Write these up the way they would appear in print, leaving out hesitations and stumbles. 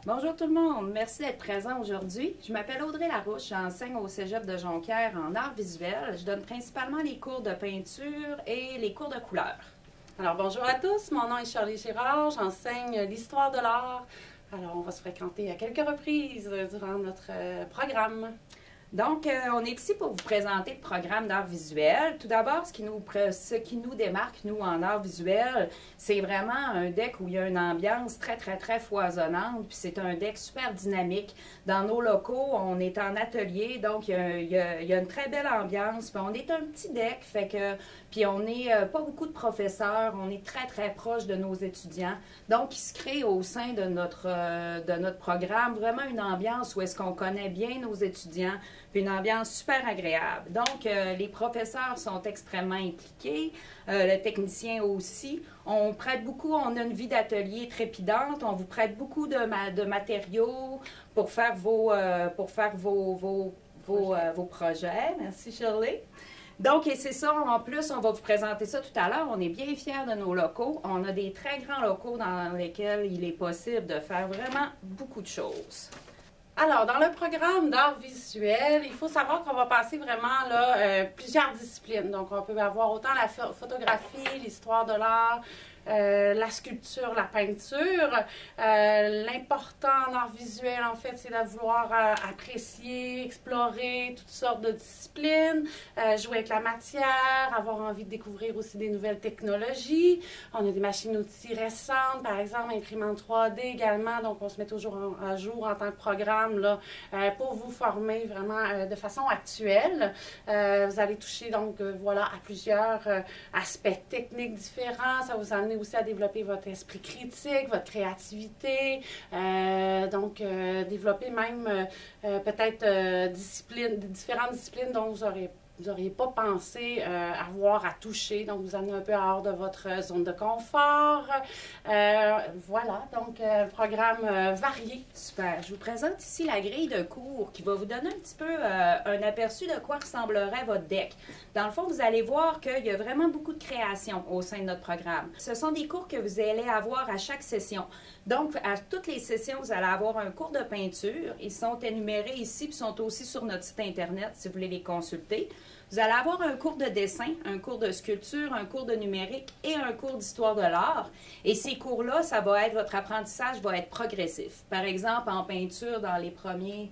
Bonjour tout le monde, merci d'être présent aujourd'hui. Je m'appelle Audrey Larouche, j'enseigne au Cégep de Jonquière en art visuel. Je donne principalement les cours de peinture et les cours de couleur. Alors bonjour à tous, mon nom est Shirley Girard, j'enseigne l'histoire de l'art. Alors on va se fréquenter à quelques reprises durant notre programme. Donc, on est ici pour vous présenter le programme d'art visuel. Tout d'abord, ce qui nous démarque, nous, en art visuel, c'est vraiment un deck où il y a une ambiance très foisonnante. Puis c'est un deck super dynamique. Dans nos locaux, on est en atelier, donc il y a une très belle ambiance. Puis on est un petit deck, fait que... Puis on n'est pas beaucoup de professeurs, on est très proche de nos étudiants. Donc, il se crée au sein de notre programme vraiment une ambiance où est-ce qu'on connaît bien nos étudiants, puis une ambiance super agréable. Donc, les professeurs sont extrêmement impliqués, le technicien aussi. On prête beaucoup, on a une vie d'atelier trépidante, on vous prête beaucoup de matériaux pour faire vos projets. Merci Shirley. Donc, et c'est ça, en plus, on va vous présenter ça tout à l'heure. On est bien fiers de nos locaux. On a des très grands locaux dans lesquels il est possible de faire vraiment beaucoup de choses. Alors, dans le programme d'art visuel, il faut savoir qu'on va passer vraiment là, plusieurs disciplines. Donc, on peut avoir autant la photographie, l'histoire de l'art, la sculpture, la peinture. L'important en art visuel, en fait, c'est de vouloir apprécier, explorer toutes sortes de disciplines, jouer avec la matière, avoir envie de découvrir aussi des nouvelles technologies. On a des machines-outils récentes, par exemple, imprimante 3D également, donc on se met toujours à jour en tant que programme là, pour vous former vraiment de façon actuelle. Vous allez toucher donc voilà, à plusieurs aspects techniques différents. Ça va vous amener aussi à développer votre esprit critique, votre créativité, donc développer même peut-être différentes disciplines dont vous n'auriez pas pensé avoir à toucher, donc vous amenez un peu hors de votre zone de confort. Voilà, donc un programme varié. Super. Je vous présente ici la grille de cours qui va vous donner un petit peu un aperçu de quoi ressemblerait votre deck. Dans le fond, vous allez voir qu'il y a vraiment beaucoup de création au sein de notre programme. Ce sont des cours que vous allez avoir à chaque session. Donc, à toutes les sessions, vous allez avoir un cours de peinture. Ils sont énumérés ici, puis sont aussi sur notre site Internet si vous voulez les consulter. Vous allez avoir un cours de dessin, un cours de sculpture, un cours de numérique et un cours d'histoire de l'art. Et ces cours-là, votre apprentissage va être progressif. Par exemple, en peinture, dans les premiers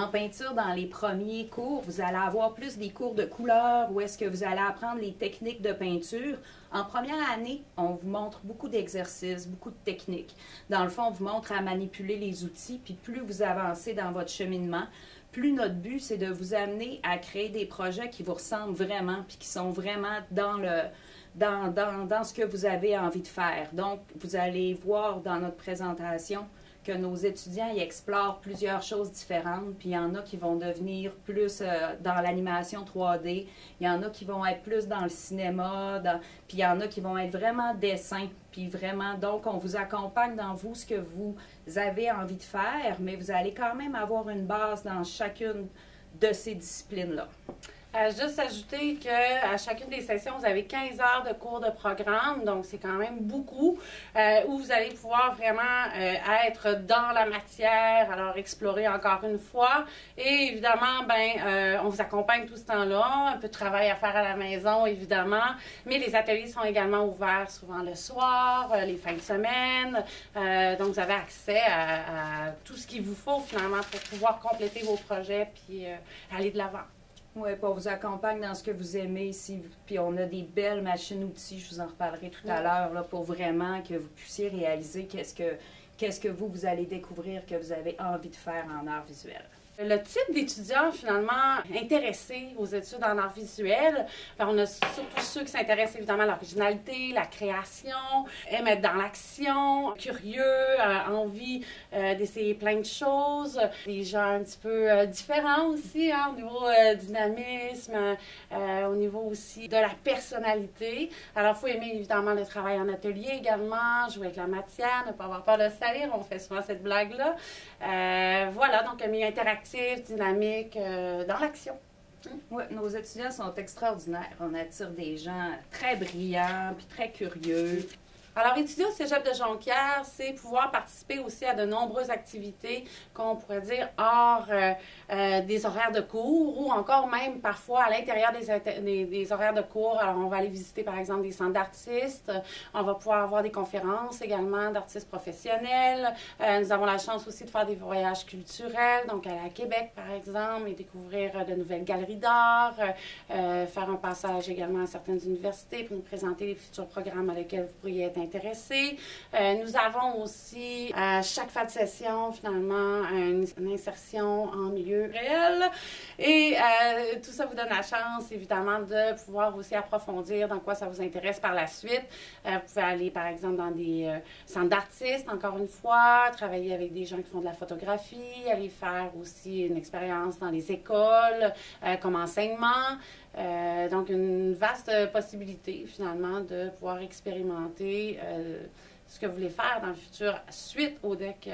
cours, vous allez avoir plus des cours de couleur où est-ce que vous allez apprendre les techniques de peinture. En première année, on vous montre beaucoup d'exercices, beaucoup de techniques. Dans le fond, on vous montre à manipuler les outils, puis plus vous avancez dans votre cheminement, plus notre but, c'est de vous amener à créer des projets qui vous ressemblent vraiment, puis qui sont vraiment dans ce que vous avez envie de faire. Donc, vous allez voir dans notre présentation que nos étudiants y explorent plusieurs choses différentes, puis il y en a qui vont devenir plus dans l'animation 3D, il y en a qui vont être plus dans le cinéma, puis il y en a qui vont être vraiment dessin, puis vraiment, donc on vous accompagne dans ce que vous avez envie de faire, mais vous allez quand même avoir une base dans chacune de ces disciplines-là. Juste ajouter qu'à chacune des sessions, vous avez 15 heures de cours de programme, donc c'est quand même beaucoup, où vous allez pouvoir vraiment être dans la matière, alors explorer encore une fois. Et évidemment, on vous accompagne tout ce temps-là, un peu de travail à faire à la maison, évidemment, mais les ateliers sont également ouverts souvent le soir, les fins de semaine, donc vous avez accès à tout ce qu'il vous faut finalement pour pouvoir compléter vos projets puis aller de l'avant. Oui, puis on vous accompagne dans ce que vous aimez ici. Puis on a des belles machines-outils, je vous en reparlerai tout à l'heure, pour vraiment que vous puissiez réaliser qu'est-ce que vous allez découvrir que vous avez envie de faire en art visuel. Le type d'étudiants, finalement, intéressés aux études en art visuel, on a surtout ceux qui s'intéressent évidemment à l'originalité, la création, aiment être dans l'action, curieux, envie d'essayer plein de choses. Des gens un petit peu différents aussi, hein, au niveau dynamisme, au niveau aussi de la personnalité. Alors, il faut aimer évidemment le travail en atelier également, jouer avec la matière, ne pas avoir peur de salir, on fait souvent cette blague-là. Voilà, donc un milieu interactif, dynamique, dans l'action. Oui, nos étudiants sont extraordinaires. On attire des gens très brillants puis très curieux. Alors, étudier au Cégep de Jonquière, c'est pouvoir participer aussi à de nombreuses activités qu'on pourrait dire hors des horaires de cours ou encore même parfois à l'intérieur des horaires de cours. Alors, on va aller visiter par exemple des centres d'artistes, on va pouvoir avoir des conférences également d'artistes professionnels. Nous avons la chance aussi de faire des voyages culturels, donc aller à Québec par exemple et découvrir de nouvelles galeries d'art, faire un passage également à certaines universités pour nous présenter les futurs programmes à lesquels vous pourriez être intéressés. Nous avons aussi à chaque fin de session finalement une insertion en milieu réel et tout ça vous donne la chance évidemment de pouvoir aussi approfondir dans quoi ça vous intéresse par la suite. Vous pouvez aller par exemple dans des centres d'artistes encore une fois, travailler avec des gens qui font de la photographie, aller faire aussi une expérience dans les écoles comme enseignement. Donc, une vaste possibilité, finalement, de pouvoir expérimenter ce que vous voulez faire dans le futur suite au DEC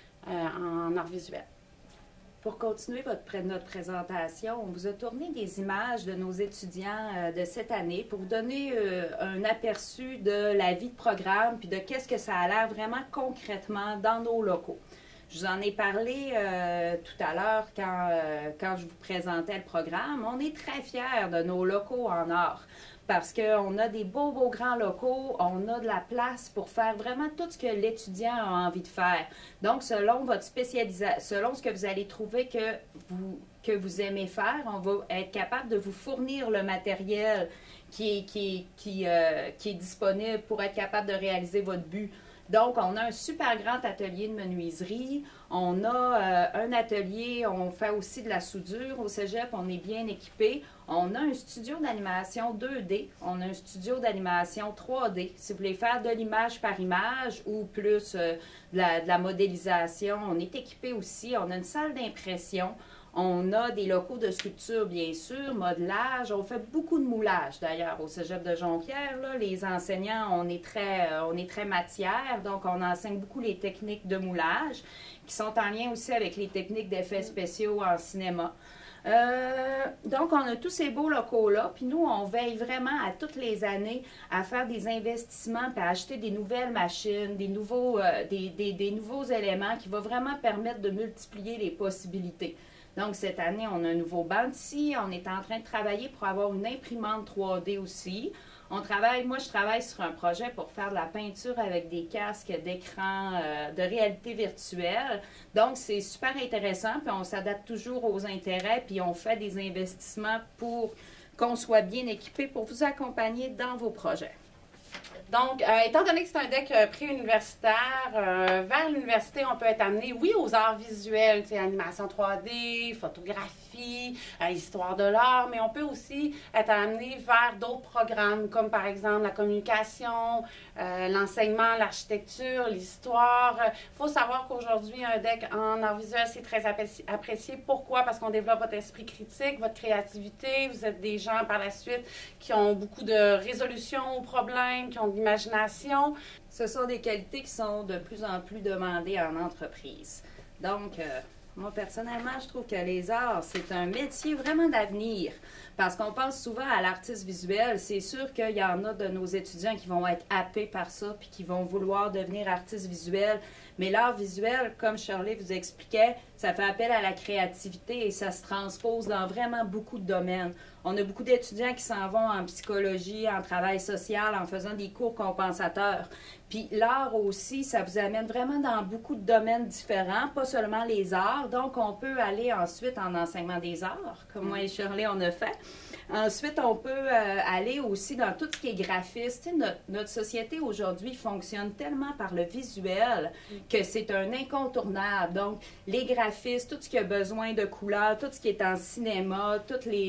en art visuel. Pour continuer notre présentation, on vous a tourné des images de nos étudiants de cette année pour vous donner un aperçu de la vie de programme puis de qu'est-ce que ça a l'air vraiment concrètement dans nos locaux. Je vous en ai parlé tout à l'heure quand je vous présentais le programme. On est très fiers de nos locaux en art parce qu'on a des beaux grands locaux, on a de la place pour faire vraiment tout ce que l'étudiant a envie de faire. Donc, selon votre spécialisation, selon ce que vous allez trouver que vous aimez faire, on va être capable de vous fournir le matériel qui est disponible pour être capable de réaliser votre but. Donc, on a un super grand atelier de menuiserie. On a un atelier, on fait aussi de la soudure au cégep, on est bien équipé. On a un studio d'animation 2D, on a un studio d'animation 3D. Si vous voulez faire de l'image par image ou plus de la modélisation, on est équipé aussi. On a une salle d'impression. On a des locaux de sculpture, bien sûr, modelage. On fait beaucoup de moulage, d'ailleurs, au Cégep de Jonquière. Là, les enseignants, on est très matière, donc on enseigne beaucoup les techniques de moulage, qui sont en lien aussi avec les techniques d'effets spéciaux en cinéma. Donc, on a tous ces beaux locaux-là, puis nous, on veille vraiment à toutes les années à faire des investissements, puis à acheter des nouvelles machines, des nouveaux éléments qui vont vraiment permettre de multiplier les possibilités. Donc, cette année, on a un nouveau banc ici. On est en train de travailler pour avoir une imprimante 3D aussi. Moi, je travaille sur un projet pour faire de la peinture avec des casques d'écran de réalité virtuelle. Donc, c'est super intéressant, puis on s'adapte toujours aux intérêts, puis on fait des investissements pour qu'on soit bien équipé pour vous accompagner dans vos projets. Donc, étant donné que c'est un DEC préuniversitaire, vers l'université, on peut être amené, oui, aux arts visuels, tu sais, animation 3D, photographie, histoire de l'art, mais on peut aussi être amené vers d'autres programmes, comme par exemple la communication, l'enseignement, l'architecture, l'histoire. Il faut savoir qu'aujourd'hui, un DEC en arts visuels, c'est très apprécié. Pourquoi? Parce qu'on développe votre esprit critique, votre créativité. Vous êtes des gens, par la suite, qui ont beaucoup de résolution aux problèmes, qui ont de l'imagination. Ce sont des qualités qui sont de plus en plus demandées en entreprise. Donc, moi, personnellement, je trouve que les arts, c'est un métier vraiment d'avenir. Parce qu'on pense souvent à l'artiste visuel. C'est sûr qu'il y en a de nos étudiants qui vont être happés par ça puis qui vont vouloir devenir artiste visuel. Mais l'art visuel, comme Shirley vous expliquait, ça fait appel à la créativité et ça se transpose dans vraiment beaucoup de domaines. On a beaucoup d'étudiants qui s'en vont en psychologie, en travail social, en faisant des cours compensateurs. Puis l'art aussi, ça vous amène vraiment dans beaucoup de domaines différents, pas seulement les arts. Donc, on peut aller ensuite en enseignement des arts, comme moi et Shirley, on a fait. Ensuite, on peut aller aussi dans tout ce qui est graphiste. Tu sais, notre société aujourd'hui fonctionne tellement par le visuel que c'est un incontournable. Donc, les graphistes, tout ce qui a besoin de couleurs, tout ce qui est en cinéma,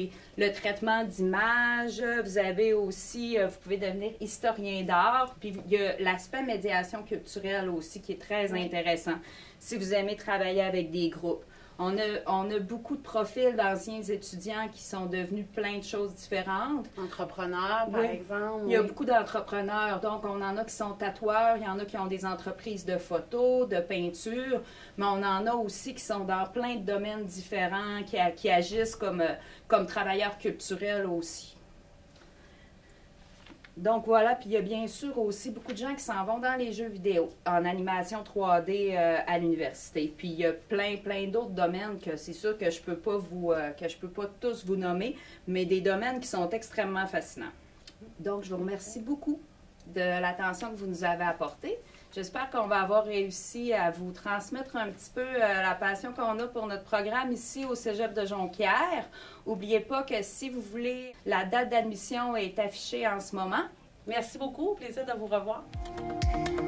le traitement d'images. Vous avez aussi, vous pouvez devenir historien d'art. Puis, il y a l'aspect médiation culturelle aussi qui est très intéressant si vous aimez travailler avec des groupes. On a beaucoup de profils d'anciens étudiants qui sont devenus plein de choses différentes. Entrepreneurs, par exemple. Il y a beaucoup d'entrepreneurs. Donc, on en a qui sont tatoueurs, il y en a qui ont des entreprises de photos, de peinture, mais on en a aussi qui sont dans plein de domaines différents, qui agissent comme travailleurs culturels aussi. Donc voilà, puis il y a bien sûr aussi beaucoup de gens qui s'en vont dans les jeux vidéo, en animation 3D à l'université. Puis il y a plein d'autres domaines que c'est sûr que je peux pas tous vous nommer, mais des domaines qui sont extrêmement fascinants. Donc je vous remercie beaucoup de l'attention que vous nous avez apportée. J'espère qu'on va avoir réussi à vous transmettre un petit peu la passion qu'on a pour notre programme ici au Cégep de Jonquière. N'oubliez pas que si vous voulez, la date d'admission est affichée en ce moment. Merci beaucoup. Plaisir de vous revoir.